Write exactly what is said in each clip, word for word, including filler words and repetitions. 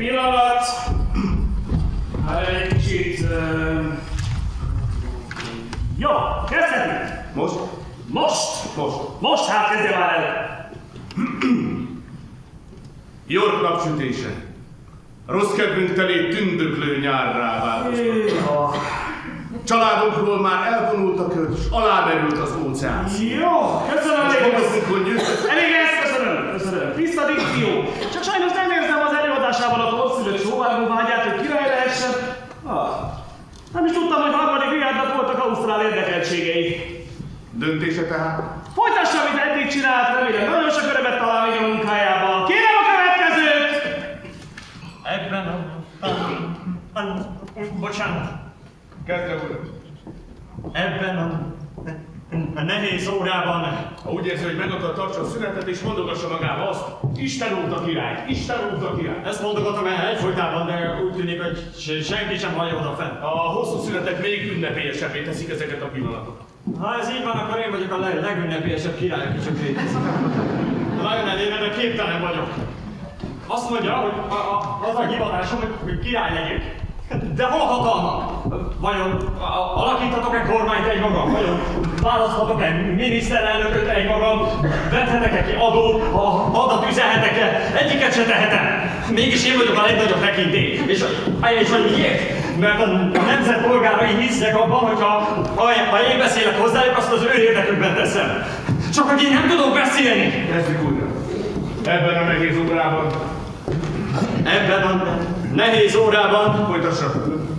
pillanat. Hát egy kicsit... Uh... Jó, kezdhetünk. Most? Most? Most. Most hát kezdje már el. York napsütése. Rossz kedvünk telé tündöklő nyárrá változtat. Családunkról már elvonult a köd, s alámerült az óceán. Jó, köszönöm elég ezt. Elég ezt, köszönöm, köszönöm. Tiszta dikció. Csak sajnos nem érzem az előadásában a korszülött sóvárgó vágyát, hogy király lehessen. Ah. Nem is tudtam, hogy harmadik Richardnak voltak ausztrál érdekeltségei. Döntése tehát? Folytassa, amit eddig csinált, remélem nagyon sok örömet talál még a munkájában. Kérem a következőt! Ebben a... a... a... bocsánat. Kezdve úr. Ebben a... a nehéz órában... Ha úgy érzi, hogy meg akar tartsa a szünetet és mondogassa magába azt, Isten út a király, Isten út a király. Ezt mondogatom el egyfolytában, de úgy tűnik, hogy senki sem hallja odafent. A hosszú szünetek még ünnepélyesebbé teszik ezeket a pillanatokat. Ha ez így van, akkor én vagyok a leg legünnepélyesebb király, aki csak létezik. Nagyon elérve, de képtelen vagyok. Azt mondja, hogy a, a, az a hivatásom, hogy, hogy király legyek. De hol a hatalmak? Vajon alakíthatok-e kormányt egymagam? Vajon választhatok-e miniszterelnököt egymagam? Vethetek-e ki adót? Adat üzenhetek-e? Egyiket se tehetem. Mégis én vagyok a legnagyobb tekintély. És, és hogy miért? Mert a nemzet polgárai hisznek abban, hogyha ha, ha én beszélek hozzájuk, azt az ő érdekükben teszem. Csak hogy én nem tudok beszélni. Kezdjük újra. Ebben a nehéz órában. Ebben a nehéz órában. Folytassa.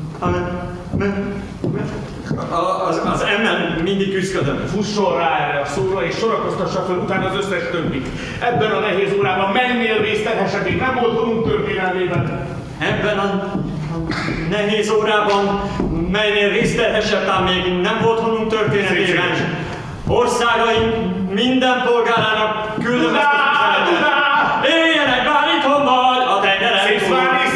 Az, az emmel mindig küzdködöm. Fusson rá erre a szóra és sorakoztassa fel utána az összes többit. Ebben a nehéz órában mennél vészterhesebbé, nem volt honunk történelmében. Ebben a nehéz órában, melynél részterhesebb, ám még nem volt honunk történetében. Országaink minden polgárának küldöm ezt az üzenetet. Éljenek bár itthon vagy a tengeren túl.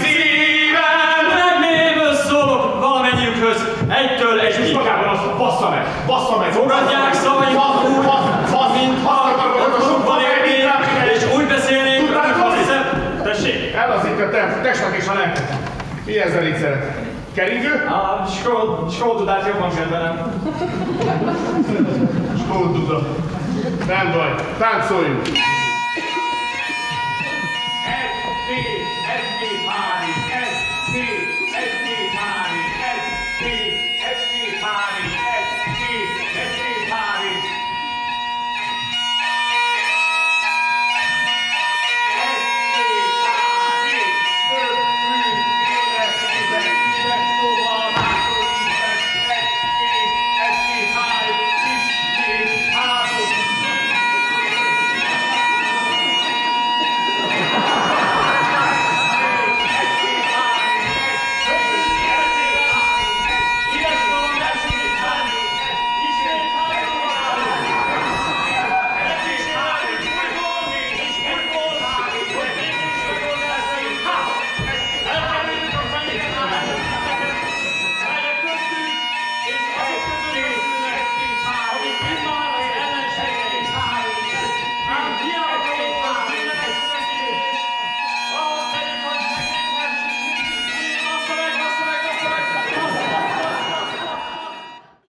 Megnévő szólok valamennyiükhöz, egytől egyig. És magában azt bassza meg, bassza meg. Fogadják szavaimmat úgy, mintha otthonukban élnék, és úgy beszélnék, hogy azt hiszem... Tessék! Ellazítja a testnek és a lelket. Mi ezzel így szeret? Keringő? A skóldudát jobban kedvelem. Skódduda. Nem baj, táncoljunk! Egy, két,